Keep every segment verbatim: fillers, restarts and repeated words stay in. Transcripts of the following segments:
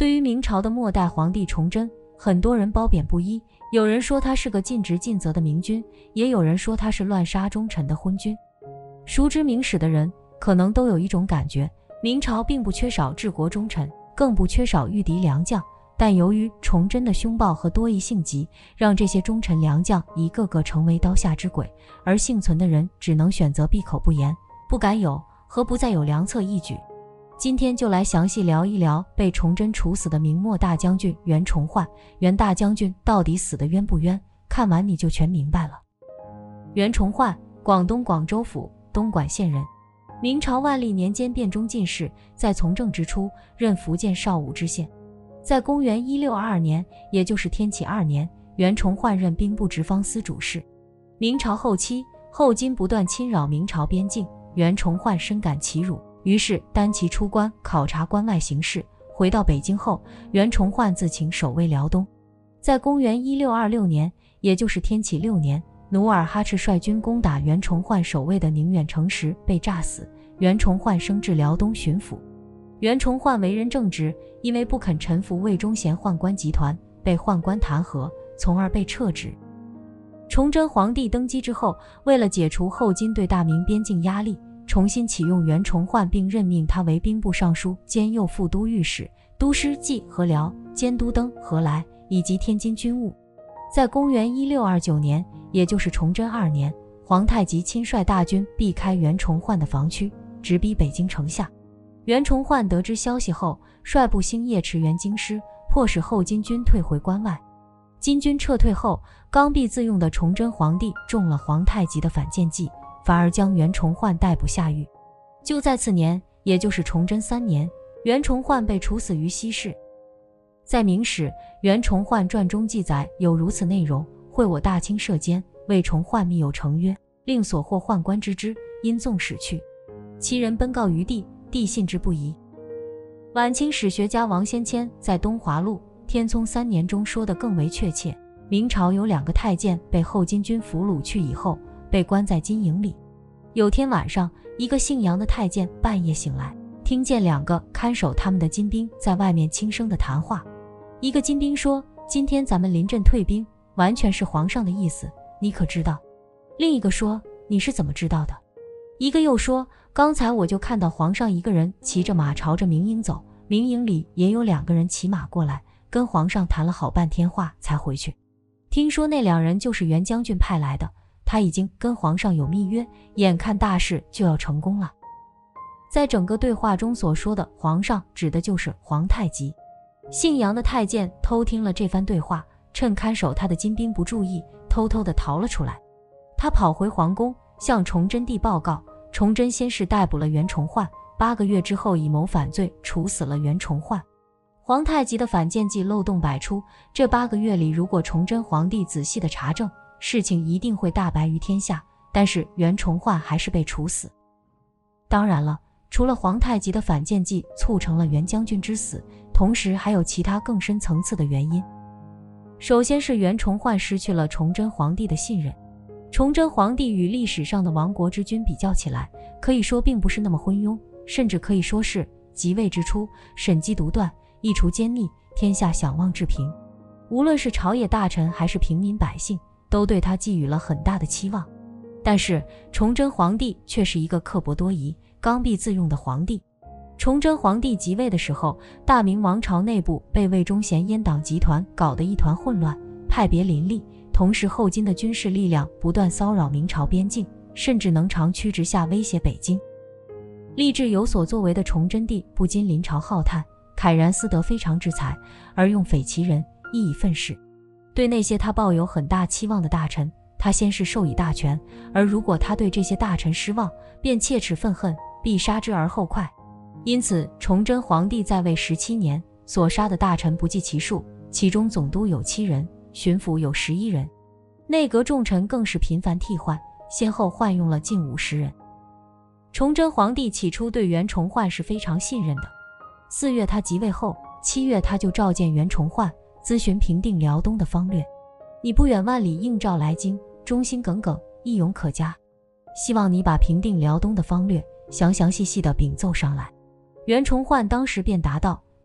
对于明朝的末代皇帝崇祯，很多人褒贬不一，有人说他是个尽职尽责的明君，也有人说他是乱杀忠臣的昏君。熟知明史的人可能都有一种感觉，明朝并不缺少治国忠臣，更不缺少御敌良将，但由于崇祯的凶暴和多疑性急，让这些忠臣良将一个个成为刀下之鬼，而幸存的人只能选择闭口不言，不敢有和不再有良策一举。今天就来详细聊一聊被崇祯处死的明末大将军袁崇焕。袁大将军到底死得冤不冤？看完你就全明白了。袁崇焕，广东广州府东莞县人，明朝万历年间变中进士，在从政之初任福建邵武知县。在公元一六二二年，也就是天启二年，袁崇焕任兵部直方司主事。明朝后期，后金不断侵扰明朝边境，袁崇焕深感其辱，于是单骑出关考察关外形势。回到北京后，袁崇焕自请守卫辽东。在公元一六二六年，也就是天启六年，努尔哈赤率军攻打袁崇焕守卫的宁远城时被炸死，袁崇焕升至辽东巡抚。袁崇焕为人正直，因为不肯臣服魏忠贤宦官集团，被宦官弹劾，从而被撤职。崇祯皇帝登基之后，为了解除后金对大明边境压力，重新启用袁崇焕，并任命他为兵部尚书兼右副都御史，督师冀和辽，监督登和来以及天津军务。在公元一六二九年，也就是崇祯二年，皇太极亲率大军避开袁崇焕的防区，直逼北京城下。袁崇焕得知消息后，率部星夜驰援京师，迫使后金军退回关外。金军撤退后，刚愎自用的崇祯皇帝中了皇太极的反间计，反而将袁崇焕逮捕下狱。就在次年，也就是崇祯三年，袁崇焕被处死于西市。在《明史·袁崇焕传》中记载有如此内容：会我大清社间，为崇焕密有成约，令所获宦官知之，因纵使去。其人奔告于帝，帝信之不疑。晚清史学家王先谦在《东华录·天聪三年》中说得更为确切，明朝有两个太监被后金军俘虏去以后，被关在金营里。有天晚上，一个姓杨的太监半夜醒来，听见两个看守他们的金兵在外面轻声的谈话。一个金兵说：“今天咱们临阵退兵，完全是皇上的意思，你可知道？”另一个说：“你是怎么知道的？”一个又说：“刚才我就看到皇上一个人骑着马朝着明营走，明营里也有两个人骑马过来，跟皇上谈了好半天话才回去。听说那两人就是袁将军派来的，他已经跟皇上有密约，眼看大事就要成功了。”在整个对话中所说的皇上指的就是皇太极。姓杨的太监偷听了这番对话，趁看守他的金兵不注意，偷偷地逃了出来。他跑回皇宫，向崇祯帝报告，崇祯先是逮捕了袁崇焕，八个月之后以谋反罪处死了袁崇焕。皇太极的反间计漏洞百出，这八个月里，如果崇祯皇帝仔细的查证，事情一定会大白于天下。但是袁崇焕还是被处死。当然了，除了皇太极的反间计促成了袁将军之死，同时还有其他更深层次的原因。首先是袁崇焕失去了崇祯皇帝的信任。崇祯皇帝与历史上的亡国之君比较起来，可以说并不是那么昏庸，甚至可以说是即位之初，审机独断，一除奸佞，天下享望治平。无论是朝野大臣还是平民百姓，都对他寄予了很大的期望。但是崇祯皇帝却是一个刻薄多疑、刚愎自用的皇帝。崇祯皇帝即位的时候，大明王朝内部被魏忠贤阉党集团搞得一团混乱，派别林立，同时后金的军事力量不断骚扰明朝边境，甚至能长驱直下威胁北京。立志有所作为的崇祯帝不禁临朝浩叹，慨然思得非常之才，而用匪其人，亦以愤世。对那些他抱有很大期望的大臣，他先是授以大权，而如果他对这些大臣失望，便切齿愤恨，必杀之而后快。因此崇祯皇帝在位十七年，所杀的大臣不计其数，其中总督有七人，巡抚有十一人，内阁重臣更是频繁替换，先后换用了近五十人。崇祯皇帝起初对袁崇焕是非常信任的。四月他即位后，七月他就召见袁崇焕，咨询平定辽东的方略。你不远万里应召来京，忠心耿耿，义勇可嘉，希望你把平定辽东的方略详详细细地禀奏上来。袁崇焕当时便答道：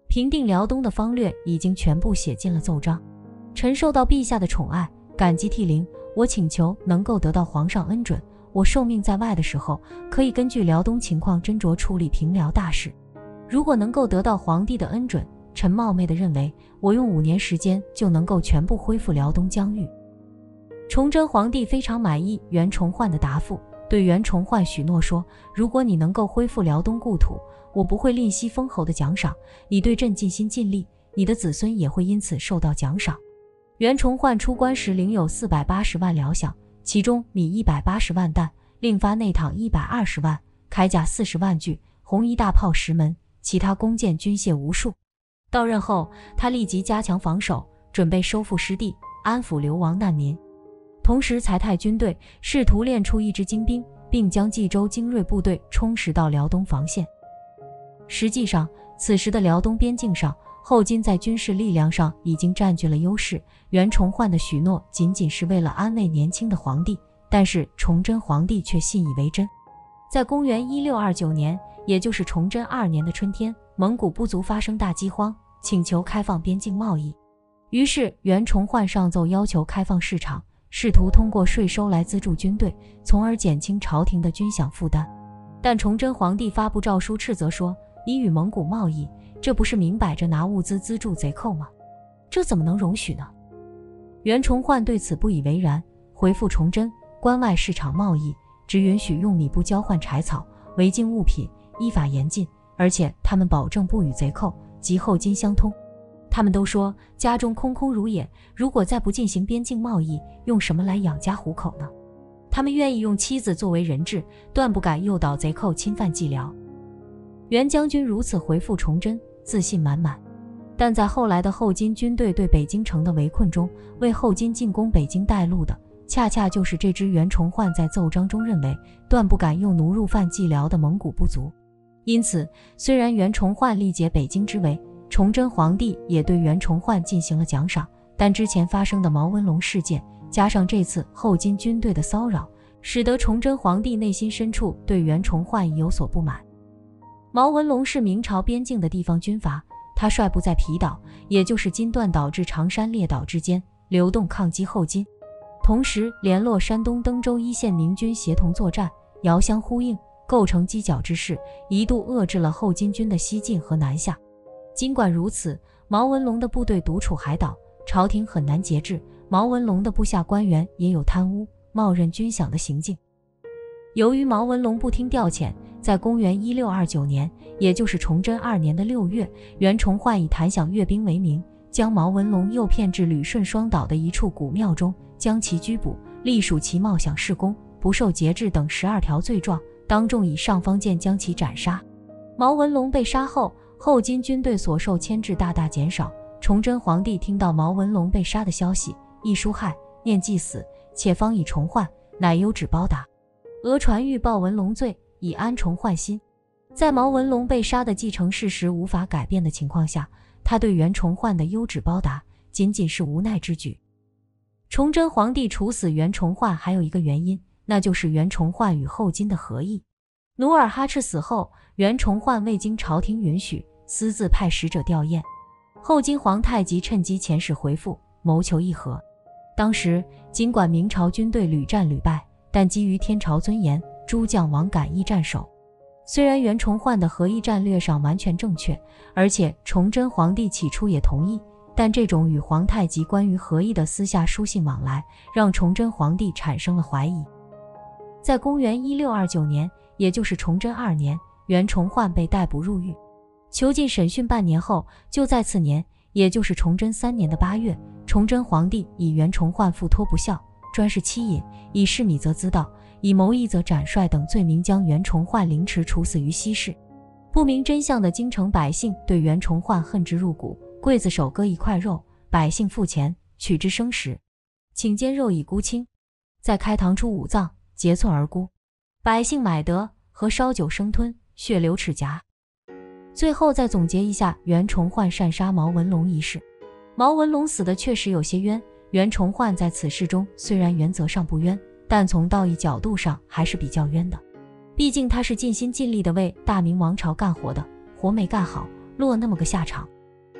平定辽东的方略已经全部写进了奏章。臣受到陛下的宠爱，感激涕零。我请求能够得到皇上恩准，我受命在外的时候，可以根据辽东情况斟酌处理平辽大事。如果能够得到皇帝的恩准，臣冒昧地认为，我用五年时间就能够全部恢复辽东疆域。崇祯皇帝非常满意袁崇焕的答复，对袁崇焕许诺说，如果你能够恢复辽东故土，我不会吝惜封侯的奖赏，你对朕尽心尽力，你的子孙也会因此受到奖赏。袁崇焕出关时领有四百八十万辽饷，其中米一百八十万担，另发内帑一百二十万，铠甲四十万具，红衣大炮十门，其他弓箭军械无数。到任后，他立即加强防守，准备收复失地，安抚流亡难民，同时裁汰军队，试图练出一支精兵，并将冀州精锐部队充实到辽东防线。实际上，此时的辽东边境上，后金在军事力量上已经占据了优势。袁崇焕的许诺仅仅是为了安慰年轻的皇帝，但是崇祯皇帝却信以为真。在公元一六二九年，也就是崇祯二年的春天，蒙古部族发生大饥荒，请求开放边境贸易。于是袁崇焕上奏要求开放市场，试图通过税收来资助军队，从而减轻朝廷的军饷负担。但崇祯皇帝发布诏书斥责说，你与蒙古贸易，这不是明摆着拿物资资助贼寇吗？这怎么能容许呢？袁崇焕对此不以为然，回复崇祯，关外市场贸易只允许用米布交换柴草，违禁物品依法严禁，而且他们保证不与贼寇及后金相通。他们都说家中空空如也，如果再不进行边境贸易，用什么来养家糊口呢？他们愿意用妻子作为人质，断不敢诱导贼寇侵犯蓟辽。袁将军如此回复崇祯，自信满满。但在后来的后金军队对北京城的围困中，为后金进攻北京带路的，恰恰就是这支袁崇焕在奏章中认为断不敢用奴入犯蓟辽的蒙古部族。因此，虽然袁崇焕力解北京之围，崇祯皇帝也对袁崇焕进行了奖赏，但之前发生的毛文龙事件，加上这次后金军队的骚扰，使得崇祯皇帝内心深处对袁崇焕已有所不满。毛文龙是明朝边境的地方军阀，他率部在皮岛，也就是金断岛至长山列岛之间流动抗击后金，同时联络山东登州一线明军协同作战，遥相呼应，构成犄角之势，一度遏制了后金军的西进和南下。尽管如此，毛文龙的部队独处海岛，朝廷很难节制，毛文龙的部下官员也有贪污、冒认军饷的行径。由于毛文龙不听调遣，在公元一六二九年，也就是崇祯二年的六月，袁崇焕以弹响阅兵为名，将毛文龙诱骗至旅顺双岛的一处古庙中，将其拘捕，隶属其冒饷事功、不受节制等十二条罪状，当众以尚方剑将其斩杀。毛文龙被杀后，后金军队所受牵制大大减少。崇祯皇帝听到毛文龙被杀的消息，亦书害，念既死，且方以崇焕，乃优旨报答。俄传欲报文龙罪，以安崇焕心。在毛文龙被杀的既成事实无法改变的情况下，他对袁崇焕的优旨报答仅仅是无奈之举。崇祯皇帝处死袁崇焕还有一个原因，那就是袁崇焕与后金的合议。努尔哈赤死后，袁崇焕未经朝廷允许，私自派使者吊唁，后金皇太极趁机遣使回复，谋求议和。当时尽管明朝军队屡战屡败，但基于天朝尊严，诸将王敢一战守。虽然袁崇焕的合议战略上完全正确，而且崇祯皇帝起初也同意，但这种与皇太极关于合议的私下书信往来，让崇祯皇帝产生了怀疑。在公元一六二九年，也就是崇祯二年，袁崇焕被逮捕入狱，囚禁审讯半年后，就在次年，也就是崇祯三年的八月，崇祯皇帝以袁崇焕附托不孝、专事欺隐、以示米则滋盗、以谋议则斩率等罪名，将袁崇焕凌迟处死于西市。不明真相的京城百姓对袁崇焕恨之入骨，刽子手割一块肉，百姓付钱取之生食，请煎肉以沽清，再开膛出五脏，截寸而沽，百姓买得，和烧酒生吞，血流齿颊。最后再总结一下袁崇焕擅杀毛文龙一事。毛文龙死的确实有些冤，袁崇焕在此事中虽然原则上不冤，但从道义角度上还是比较冤的。毕竟他是尽心尽力地为大明王朝干活的，活没干好，落那么个下场，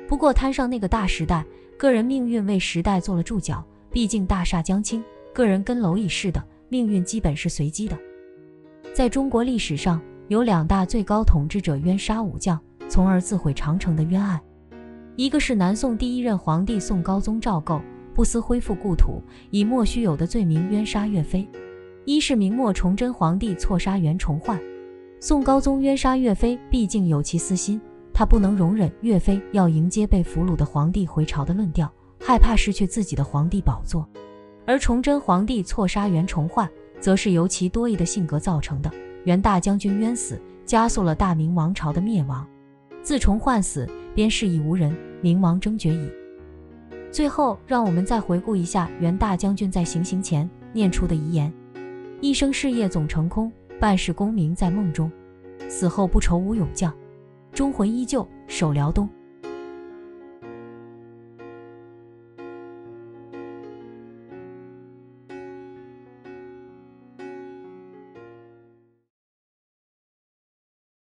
不过摊上那个大时代，个人命运为时代做了注脚，毕竟大厦将倾，个人跟蝼蚁似的，命运基本是随机的。在中国历史上，有两大最高统治者冤杀武将，从而自毁长城的冤案。一个是南宋第一任皇帝宋高宗赵构，不思恢复故土，以莫须有的罪名冤杀岳飞；一是明末崇祯皇帝错杀袁崇焕。宋高宗冤杀岳飞，毕竟有其私心，他不能容忍岳飞要迎接被俘虏的皇帝回朝的论调，害怕失去自己的皇帝宝座。而崇祯皇帝错杀袁崇焕，则是由其多疑的性格造成的。袁大将军冤死，加速了大明王朝的灭亡。自崇焕死，便事已无人，明亡征绝矣。最后，让我们再回顾一下袁大将军在行刑前念出的遗言：一生事业总成空，半世功名在梦中，死后不愁无勇将，忠魂依旧守辽东。